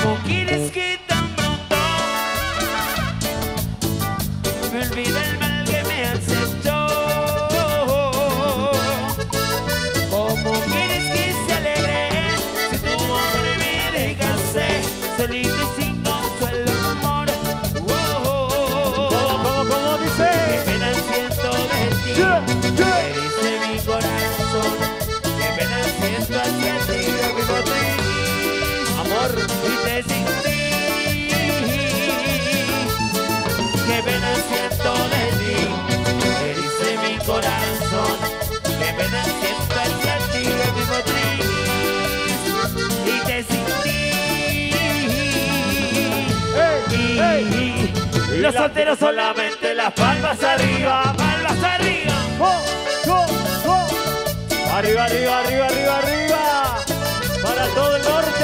¿Cómo quieres que tan pronto me olvide el mal que me has hecho? ¿Cómo quieres que se alegre si tu hombre me dejaste solito y sin consuelo, amor? ¿Cómo dice? Qué pena siento de ti, eres de mi corazón. Qué pena siento hacia ti, lo que por ti, amor, y te sin ti. Qué pena siento de ti, eres de mi corazón. Qué pena siento hacia ti, lo que por ti, y te sin ti. Los solteros solamente las palmas arriba, palmas arriba. Arriba, arriba, arriba, arriba, arriba. Para todo el norte.